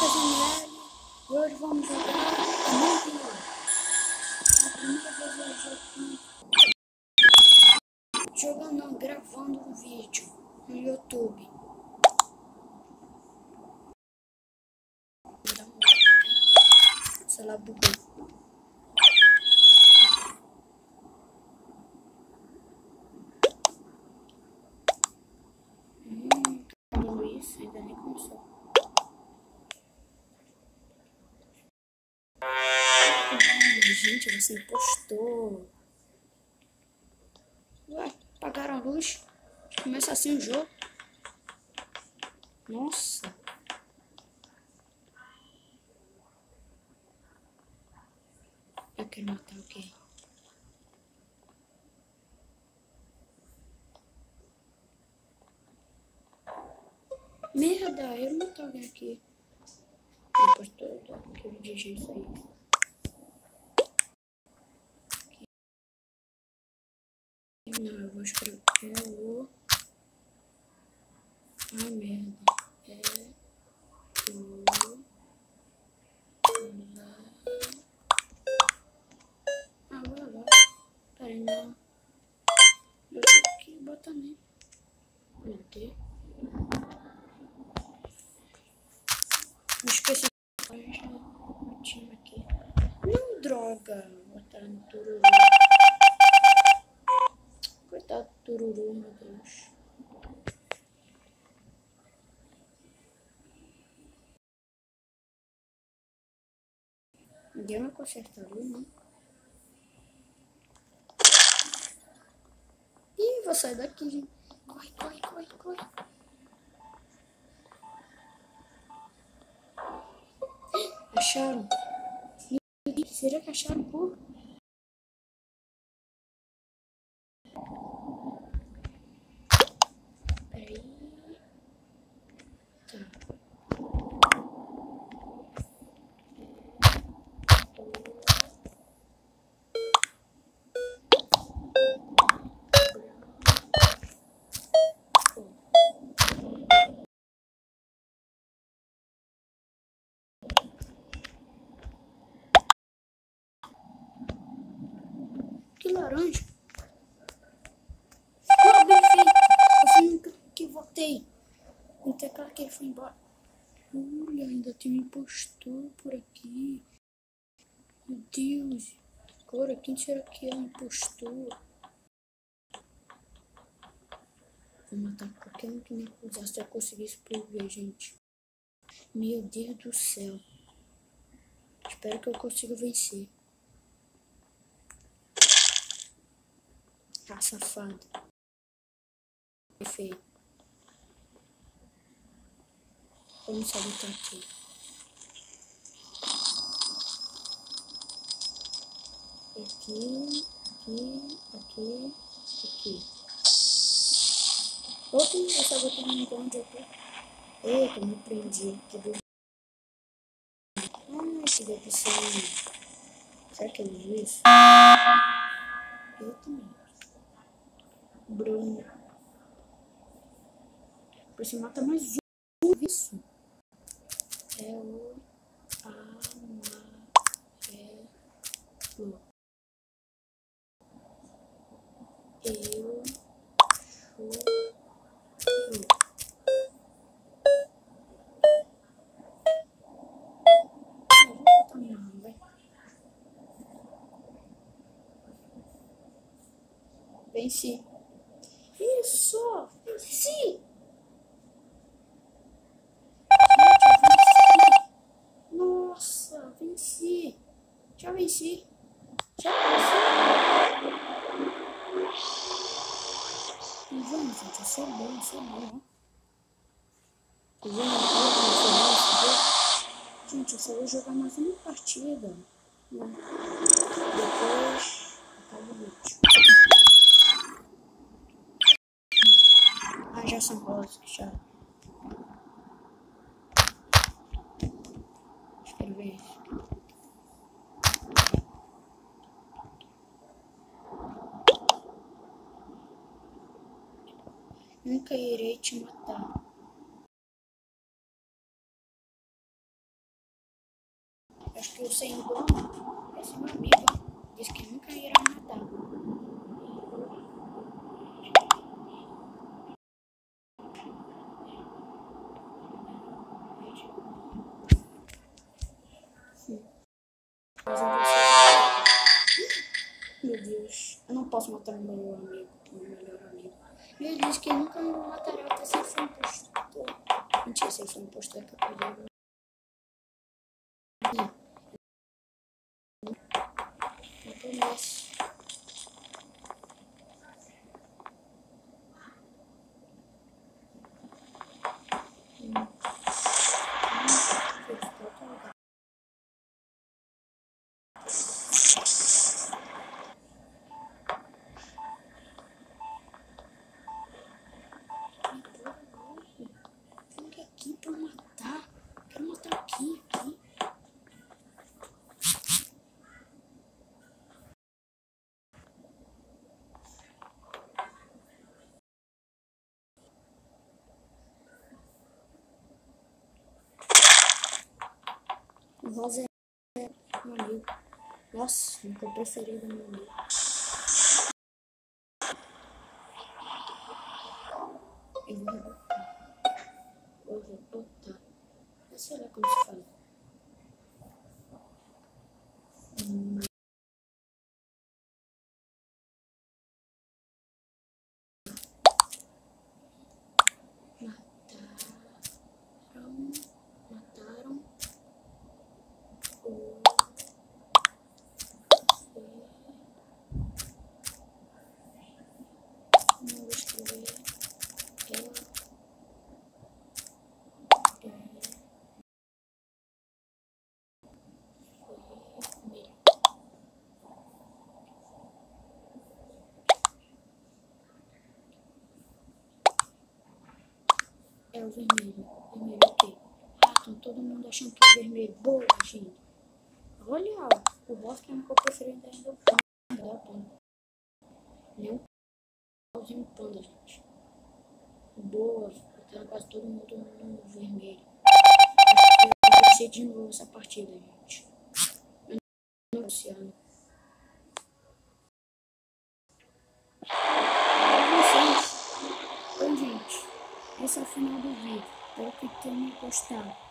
ML e hoje vamos jogar muito. É a primeira vez eu jogando não, gravando um vídeo no YouTube. Sei lá, bugou. Falando isso, ainda nem começou. Gente, você impostou. Ué, apagaram a luz. Começa assim o jogo. Nossa. Eu quero matar o quê? Merda, eu não matar alguém aqui. Depois todo aquele DJ isso aí. Não, eu vou escrever o... Ai, merda. Vai lá. Peraí, não. Eu tenho que botar nele. Meu Deus. Me esqueci de o time aqui. Não, droga. Vou botar no Tururu. Coitado do Tururu, meu Deus. Ninguém vai consertar ali, não. Ih, vou sair daqui, gente. Corre, corre, corre, corre. Acharam? Será que acharam, pô? Peraí. Tá. Que laranja? Não, bem feito. Eu fui que votei. Então é claro que ele foi embora. Olha, ainda tem um impostor por aqui. Meu Deus. Agora, quem será que é o impostor? Vou matar qualquer um que me acusar se eu conseguisse prover, gente. Meu Deus do céu. Espero que eu consiga vencer. Ah, safado. Perfeito. Vamos sabotar aqui. Aqui. Opa, eu sabotei no lugar onde eu tô. Eita, me prendi. Que decepção. Será que ele viu isso? Eu também. Bruno. Você mata mais um. Isso. É o amarelo. Eu choro. Eu vou botar minha mão, vai. Venci. Isso! Venci! Nossa, venci! Já venci! Já venci! E vamos, gente, eu sou bom, ó. Tá vendo? Gente, eu só vou jogar mais uma partida. Depois acaba o vídeo. Ah, já são bolas, já. Quero ver isso. Nunca irei te matar. Acho que o sem dono, esse meu amigo, disse que nunca irá matar. Mas eu vou ser... Meu Deus, eu não posso matar meu melhor amigo. Ele disse que nunca me matará até se ele for impostor. Mentira, se ele for impostor é capaz de eu... Eu tô nessa. Vem aqui pra matar. Quero matar aqui. O rosa é meu amigo. Nossa, nunca preferido meu amigo. Eu vou rebotar. Sei lá como se fala. Mataram o... Não vou escrever. Ela... É o vermelho. Vermelho o quê? Ah, então todo mundo achando que é vermelho. Boa, gente. Olha, o rosa que é a minha cor preferida ainda é o panda. Ele é um pauzinho panda, gente. Boa, tá quase todo mundo no vermelho. Acho que eu vou ser de novo essa partida, gente. Eu não Luciano. Oi, gente. Esse é o final do vídeo. Espero que tenham gostado.